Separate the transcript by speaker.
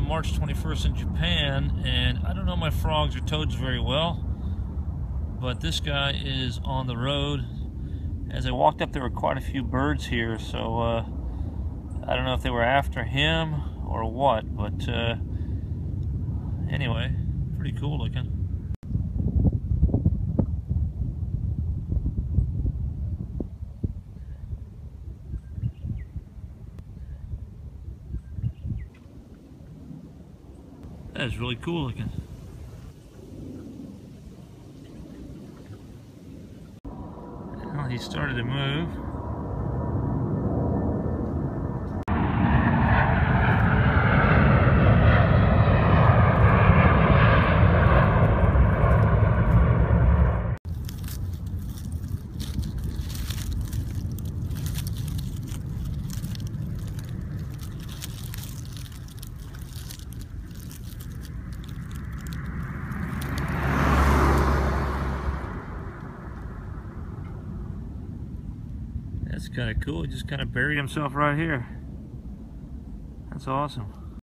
Speaker 1: March 21st in Japan, and I don't know my frogs or toads very well, but this guy is on the road. As I walked up, there were quite a few birds here, so I don't know if they were after him or what, but anyway, pretty cool looking. That's really cool looking. Well, he started to move. That's kind of cool. He just kind of buried himself right here. That's awesome.